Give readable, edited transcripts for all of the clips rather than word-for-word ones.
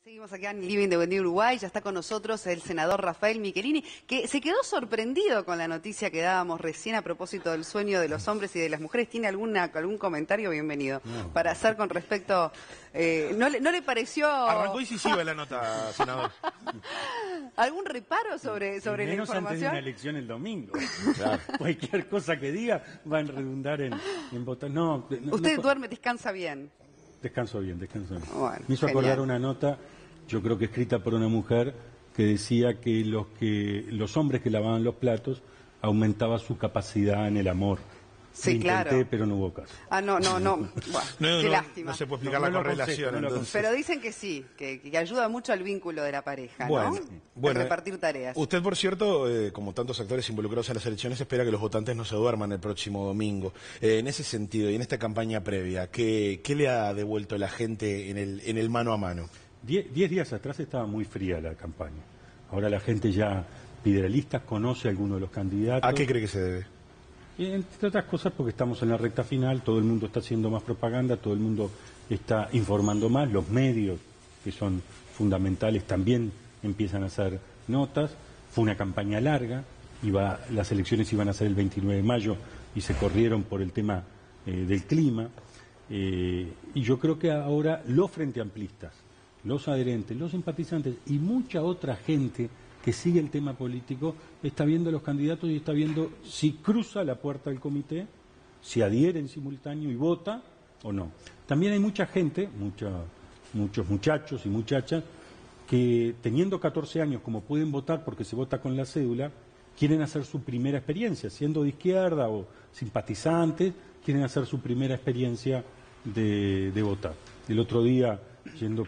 Seguimos acá en Living de Buen Día Uruguay, ya está con nosotros el senador Rafael Michelini, que se quedó sorprendido con la noticia que dábamos recién a propósito del sueño de los hombres y de las mujeres. ¿Tiene algún comentario? Bienvenido. Para hacer con respecto... ¿no le pareció...? Arrancó incisiva la nota, senador. ¿Algún reparo sobre la información? Antes de una elección el domingo. Claro. Cualquier cosa que diga va a redundar en votar. ¿Usted duerme, descansa bien? Descanso bien, descanso bien. Bueno, me hizo acordar una nota, yo creo que escrita por una mujer, que decía que los hombres que lavaban los platos aumentaba su capacidad en el amor. Sí, intenté, claro. pero no hubo caso. No. Bueno, qué lástima. No se puede explicar la correlación. Pero dicen que sí, que ayuda mucho al vínculo de la pareja, bueno, ¿no? Bueno, repartir tareas. Usted, por cierto, como tantos actores involucrados en las elecciones, espera que los votantes no se duerman el próximo domingo. En ese sentido, y en esta campaña previa, ¿qué le ha devuelto la gente en el mano a mano? 10 días atrás estaba muy fría la campaña. Ahora la gente ya pide listas, conoce a algunos de los candidatos. ¿A qué cree que se debe? Entre otras cosas porque estamos en la recta final, todo el mundo está haciendo más propaganda, todo el mundo está informando más, los medios, que son fundamentales, también empiezan a hacer notas. Fue una campaña larga, las elecciones iban a ser el 29 de mayo y se corrieron por el tema del clima. Y yo creo que ahora los frente amplistas, los adherentes, los simpatizantes y mucha otra gente que sigue el tema político, está viendo a los candidatos y está viendo si cruza la puerta del comité, si adhiere en simultáneo y vota o no. También hay mucha gente, muchos muchachos y muchachas, que teniendo 14 años, como pueden votar porque se vota con la cédula, quieren hacer su primera experiencia, siendo de izquierda o simpatizantes, quieren hacer su primera experiencia de votar. El otro día, yendo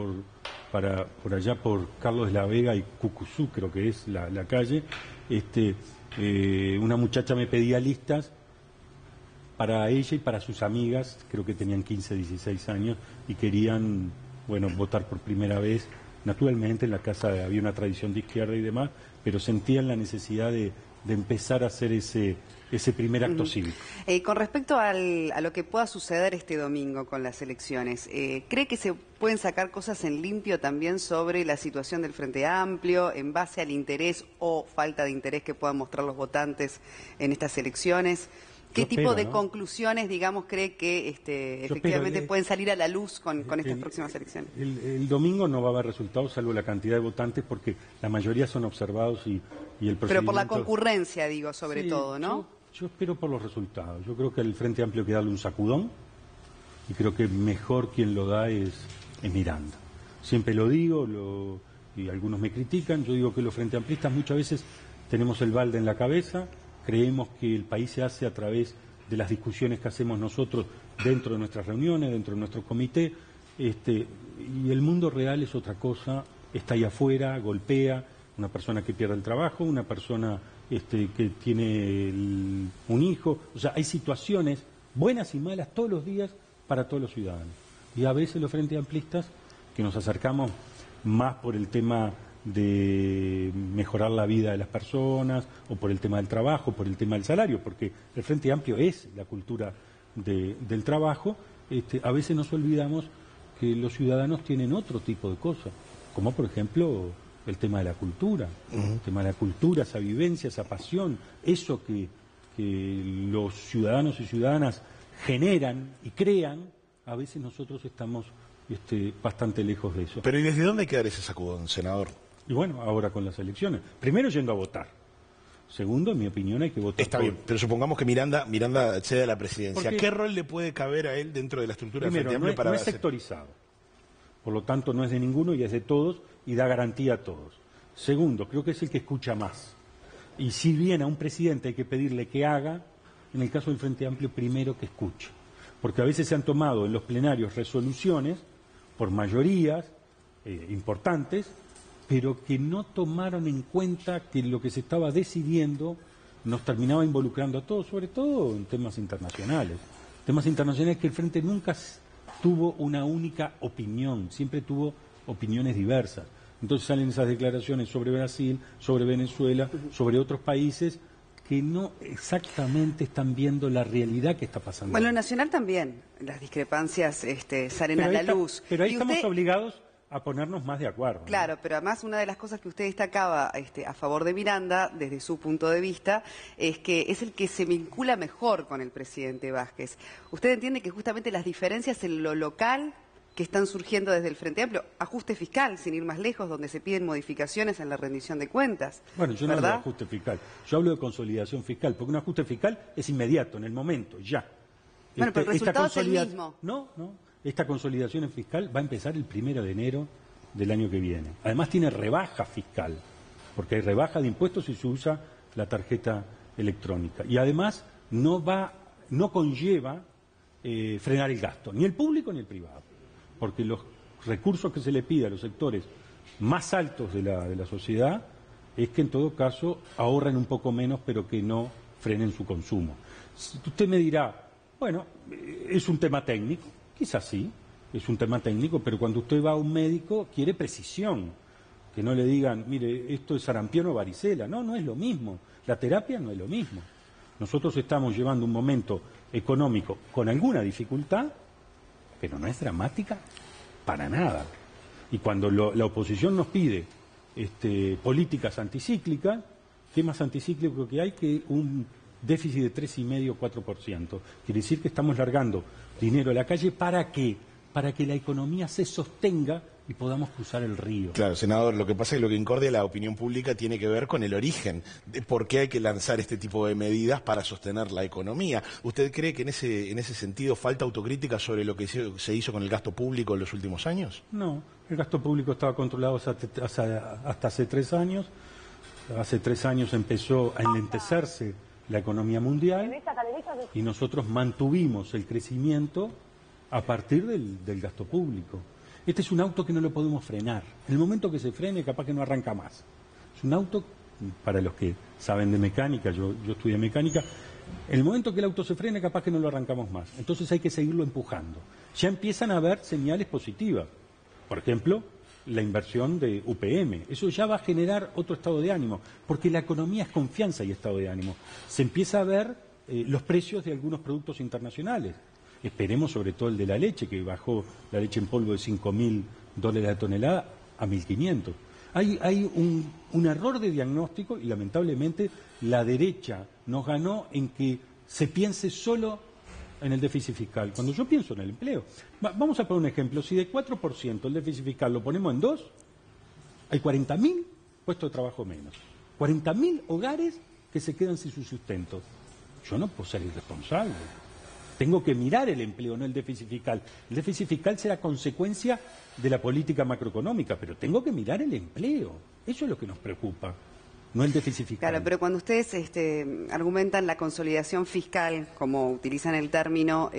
por allá por Carlos de la Vega y Cucuzú, creo que es la calle, una muchacha me pedía listas para ella y para sus amigas, creo que tenían 15, 16 años, y querían, votar por primera vez. Naturalmente en la casa había una tradición de izquierda y demás, pero sentían la necesidad de empezar a hacer ese primer acto cívico. Con respecto a lo que pueda suceder este domingo con las elecciones, ¿cree que se pueden sacar cosas en limpio también sobre la situación del Frente Amplio en base al interés o falta de interés que puedan mostrar los votantes en estas elecciones? ¿Qué tipo de conclusiones, digamos, cree que efectivamente pueden salir a la luz con estas próximas elecciones? El domingo no va a haber resultados, salvo la cantidad de votantes, porque la mayoría son observados y el procedimiento... Pero por la concurrencia, digo, sobre todo, ¿no? Yo espero por los resultados. Yo creo que al Frente Amplio hay que darle un sacudón, y creo que mejor quien lo da es Miranda. Siempre lo digo, y algunos me critican, yo digo que los Frente Amplistas muchas veces tenemos el balde en la cabeza. Creemos que el país se hace a través de las discusiones que hacemos nosotros dentro de nuestras reuniones, dentro de nuestro comité, y el mundo real es otra cosa, está ahí afuera, golpea, una persona que pierde el trabajo, una persona que tiene un hijo, o sea, hay situaciones buenas y malas todos los días para todos los ciudadanos. Y a veces los frente amplistas, que nos acercamos más por el tema de mejorar la vida de las personas, o por el tema del trabajo, por el tema del salario, porque el Frente Amplio es la cultura del trabajo, a veces nos olvidamos que los ciudadanos tienen otro tipo de cosas, como por ejemplo el tema de la cultura, el tema de la cultura, esa vivencia, esa pasión, eso que los ciudadanos y ciudadanas generan y crean, a veces nosotros estamos bastante lejos de eso. Pero ¿y desde dónde hay que dar ese sacudón, senador? Y ahora con las elecciones. Primero, yendo a votar. Segundo, en mi opinión, hay que votar. Está bien, pero supongamos que Miranda accede a la presidencia. Porque, ¿qué rol le puede caber a él dentro de la estructura del Frente Amplio para no es sectorizado. Por lo tanto, no es de ninguno y es de todos y da garantía a todos. Segundo, creo que es el que escucha más. Y si bien a un presidente hay que pedirle que haga, en el caso del Frente Amplio, primero que escuche. Porque a veces se han tomado en los plenarios resoluciones por mayorías importantes, pero que no tomaron en cuenta que lo que se estaba decidiendo nos terminaba involucrando a todos, sobre todo en temas internacionales. Temas internacionales que el Frente nunca tuvo una única opinión, siempre tuvo opiniones diversas. Entonces salen esas declaraciones sobre Brasil, sobre Venezuela, sobre otros países que no exactamente están viendo la realidad que está pasando. Bueno, en Nacional también, las discrepancias salen a la luz. Pero ahí estamos obligados a ponernos más de acuerdo, ¿no? Claro, pero además una de las cosas que usted destacaba a favor de Miranda, desde su punto de vista, es que es el que se vincula mejor con el presidente Vázquez. ¿Usted entiende que justamente las diferencias en lo local que están surgiendo desde el Frente Amplio, ajuste fiscal, sin ir más lejos, donde se piden modificaciones en la rendición de cuentas? Bueno, yo no hablo ¿verdad? de ajuste fiscal, yo hablo de consolidación fiscal, porque un ajuste fiscal es inmediato, en el momento, ya. Bueno, pero el resultado es el mismo. No, esta consolidación fiscal va a empezar el 1 de enero del año que viene. Además tiene rebaja fiscal, porque hay rebaja de impuestos si se usa la tarjeta electrónica. Y además no conlleva frenar el gasto, ni el público ni el privado, porque los recursos que se le pide a los sectores más altos de la sociedad es que en todo caso ahorren un poco menos, pero que no frenen su consumo. Usted me dirá, bueno, es un tema técnico, quizás sí, es un tema técnico, pero cuando usted va a un médico quiere precisión, que no le digan, mire, esto es sarampión o varicela, no es lo mismo, la terapia no es lo mismo. Nosotros estamos llevando un momento económico con alguna dificultad, pero no es dramática para nada. Y cuando la oposición nos pide políticas anticíclicas, ¿qué más anticíclico que hay que un déficit de 3,5-4%? Quiere decir que estamos largando dinero a la calle. ¿Para qué? Para que la economía se sostenga y podamos cruzar el río. Claro, senador, lo que pasa es que lo que incordia la opinión pública tiene que ver con el origen de por qué hay que lanzar este tipo de medidas para sostener la economía. ¿Usted cree que en ese sentido falta autocrítica sobre lo que se hizo con el gasto público en los últimos años? No, el gasto público estaba controlado hasta hace 3 años. Hace 3 años empezó a enlentecerse la economía mundial y nosotros mantuvimos el crecimiento a partir del gasto público. Este es un auto que no lo podemos frenar. En el momento que se frene, capaz que no arranca más. Es un auto, para los que saben de mecánica, yo estudié mecánica, en el momento que el auto se frene, capaz que no lo arrancamos más. Entonces hay que seguirlo empujando. Ya empiezan a haber señales positivas. Por ejemplo, la inversión de UPM. Eso ya va a generar otro estado de ánimo, porque la economía es confianza y estado de ánimo. Se empieza a ver los precios de algunos productos internacionales. Esperemos sobre todo el de la leche, que bajó la leche en polvo de $5.000 la tonelada a 1.500. Hay un error de diagnóstico y lamentablemente la derecha nos ganó en que se piense solo en el déficit fiscal, cuando yo pienso en el empleo. Vamos a poner un ejemplo, si de 4% el déficit fiscal lo ponemos en 2, hay 40.000 puestos de trabajo menos, 40.000 hogares que se quedan sin su sustento. Yo no puedo ser irresponsable. Tengo que mirar el empleo, no el déficit fiscal. El déficit fiscal será consecuencia de la política macroeconómica, pero tengo que mirar el empleo. Eso es lo que nos preocupa, no el déficit fiscal. Claro, pero cuando ustedes argumentan la consolidación fiscal, como utilizan el término,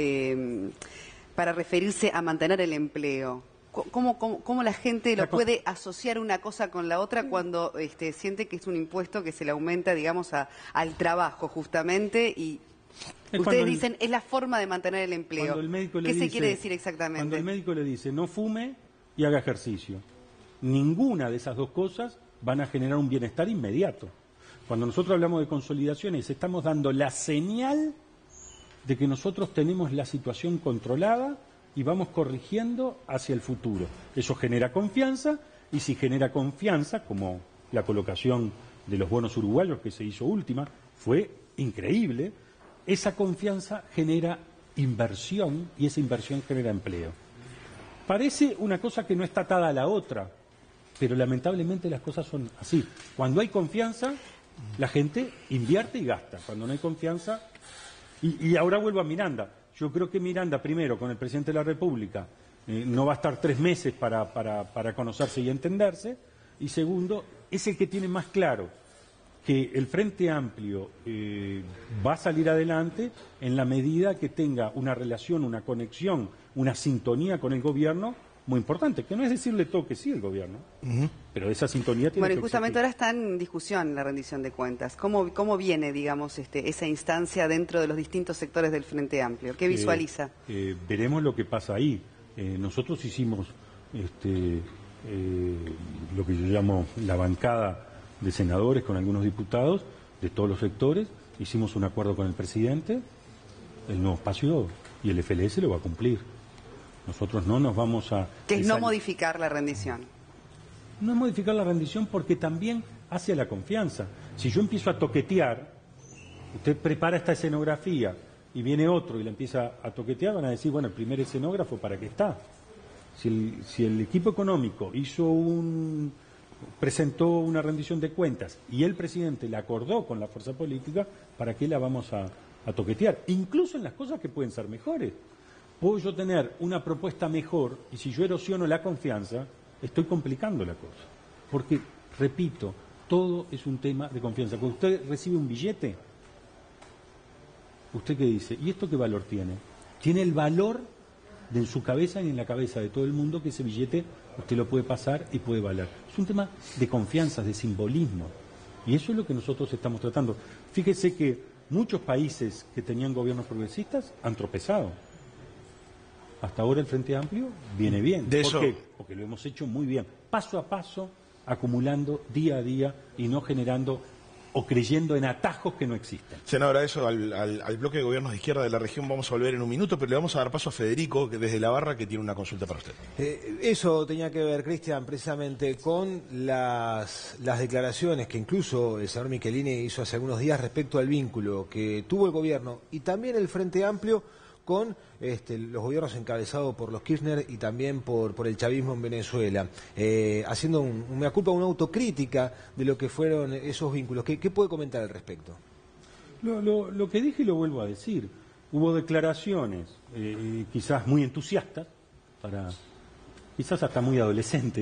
para referirse a mantener el empleo, ¿cómo la gente lo puede asociar una cosa con la otra cuando siente que es un impuesto que se le aumenta, digamos, al trabajo justamente y... Ustedes dicen, es la forma de mantener el empleo. ¿Qué se quiere decir exactamente? Cuando el médico le dice, no fume y haga ejercicio. Ninguna de esas dos cosas van a generar un bienestar inmediato. Cuando nosotros hablamos de consolidaciones, estamos dando la señal de que nosotros tenemos la situación controlada y vamos corrigiendo hacia el futuro. Eso genera confianza, y si genera confianza, como la colocación de los bonos uruguayos que se hizo última, fue increíble. Esa confianza genera inversión y esa inversión genera empleo. Parece una cosa que no está atada a la otra, pero lamentablemente las cosas son así. Cuando hay confianza, la gente invierte y gasta. Cuando no hay confianza... Y ahora vuelvo a Miranda. Yo creo que Miranda, primero, con el presidente de la República, no va a estar 3 meses para conocerse y entenderse. Y segundo, es el que tiene más claro que el Frente Amplio va a salir adelante en la medida que tenga una relación, una conexión, una sintonía con el gobierno muy importante, que no es decirle todo que sí al gobierno, pero esa sintonía tiene que existir. Bueno, y justamente ahora está en discusión la rendición de cuentas. ¿Cómo viene, digamos, esa instancia dentro de los distintos sectores del Frente Amplio? ¿Qué visualiza? Veremos lo que pasa ahí. Nosotros hicimos lo que yo llamo la bancada de senadores con algunos diputados de todos los sectores, hicimos un acuerdo con el presidente, el nuevo espacio y el FLS lo va a cumplir. Nosotros no nos vamos a... Que es no modificar la rendición. No es modificar la rendición porque también hace la confianza. Si yo empiezo a toquetear, usted prepara esta escenografía y viene otro y la empieza a toquetear, van a decir, bueno, el primer escenógrafo, ¿para qué está? Si el equipo económico presentó una rendición de cuentas y el presidente la acordó con la fuerza política, ¿para qué la vamos a toquetear? Incluso en las cosas que pueden ser mejores. Puedo yo tener una propuesta mejor y si yo erosiono la confianza, estoy complicando la cosa. Porque, repito, todo es un tema de confianza. Cuando usted recibe un billete, ¿usted qué dice? ¿Y esto qué valor tiene? Tiene el valor en su cabeza y en la cabeza de todo el mundo que ese billete usted lo puede pasar y puede valer. Es un tema de confianza, de simbolismo. Y eso es lo que nosotros estamos tratando. Fíjese que muchos países que tenían gobiernos progresistas han tropezado. Hasta ahora el Frente Amplio viene bien. ¿Por qué? Porque lo hemos hecho muy bien. Paso a paso, acumulando día a día y no generando o creyendo en atajos que no existen. Senadora, eso al bloque de gobiernos de izquierda de la región vamos a volver en un minuto, pero le vamos a dar paso a Federico, que desde La Barra, que tiene una consulta para usted. Eso tenía que ver, Cristian, precisamente con las declaraciones que incluso el señor Michelini hizo hace algunos días respecto al vínculo que tuvo el gobierno y también el Frente Amplio con los gobiernos encabezados por los Kirchner y también por el chavismo en Venezuela, haciendo una autocrítica de lo que fueron esos vínculos. ¿Qué puede comentar al respecto? Lo que dije y lo vuelvo a decir. Hubo declaraciones quizás muy entusiastas, quizás hasta muy adolescentes,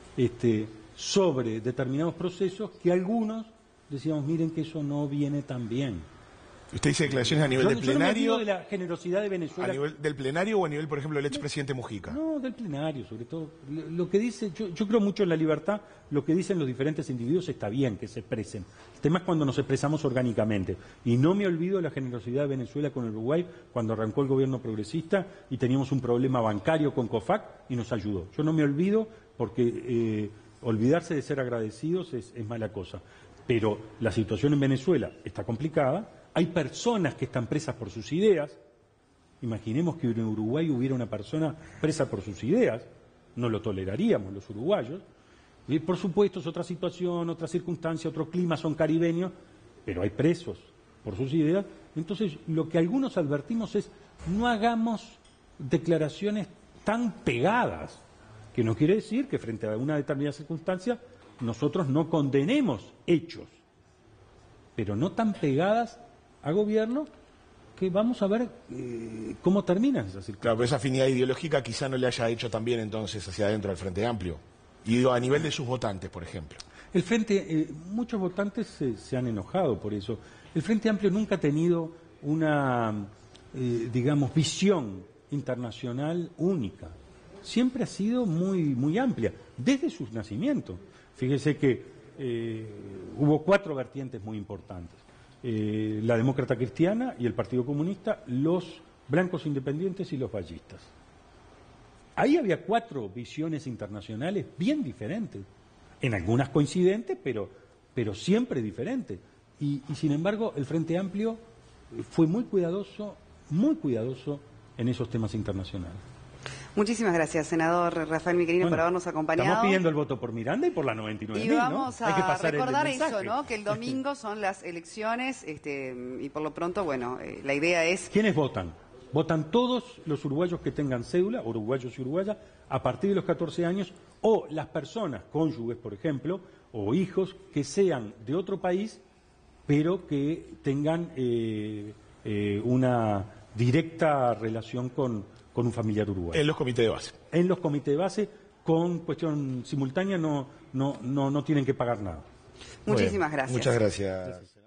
sobre determinados procesos que algunos decíamos, miren que eso no viene tan bien. ¿Usted dice declaraciones a nivel del plenario? Yo no me olvido de la generosidad de Venezuela. ¿A nivel del plenario o a nivel, por ejemplo, del expresidente Mujica? No, del plenario, sobre todo. Lo que dice, yo creo mucho en la libertad, lo que dicen los diferentes individuos está bien que se expresen. El tema es cuando nos expresamos orgánicamente. Y no me olvido de la generosidad de Venezuela con el Uruguay cuando arrancó el gobierno progresista y teníamos un problema bancario con COFAC y nos ayudó. Yo no me olvido porque olvidarse de ser agradecidos es mala cosa. Pero la situación en Venezuela está complicada. Hay personas que están presas por sus ideas. Imaginemos que en Uruguay hubiera una persona presa por sus ideas. No lo toleraríamos los uruguayos. Y por supuesto es otra situación, otra circunstancia, otro clima, son caribeños, pero hay presos por sus ideas. Entonces lo que algunos advertimos es no hagamos declaraciones tan pegadas, que no quiere decir que frente a una determinada circunstancia nosotros no condenemos hechos, pero no tan pegadas a gobierno que vamos a ver cómo terminan esas circunstancias. Claro, pero esa afinidad ideológica quizá no le haya hecho también entonces hacia adentro del Frente Amplio. Y digo, a nivel de sus votantes, por ejemplo. El Frente, muchos votantes se han enojado por eso. El Frente Amplio nunca ha tenido una, digamos, visión internacional única. Siempre ha sido muy amplia, desde su nacimiento. Fíjese que hubo 4 vertientes muy importantes. La Demócrata Cristiana y el Partido Comunista, los blancos independientes y los vallistas. Ahí había 4 visiones internacionales bien diferentes, en algunas coincidentes, pero siempre diferentes. Y sin embargo, el Frente Amplio fue muy cuidadoso en esos temas internacionales. Muchísimas gracias, senador Rafael Michelini, por habernos acompañado. Estamos pidiendo el voto por Miranda y por la 99.000, y vamos a Hay que pasar recordar el eso, ¿no? Que el domingo son las elecciones y por lo pronto, bueno, la idea es... ¿Quiénes votan? Votan todos los uruguayos que tengan cédula, uruguayos y uruguayas, a partir de los 14 años, o las personas, cónyuges, por ejemplo, o hijos que sean de otro país, pero que tengan una directa relación con un familiar uruguayo. En los comités de base. En los comités de base, con cuestión simultánea, no tienen que pagar nada. Muchísimas gracias. Muchas gracias.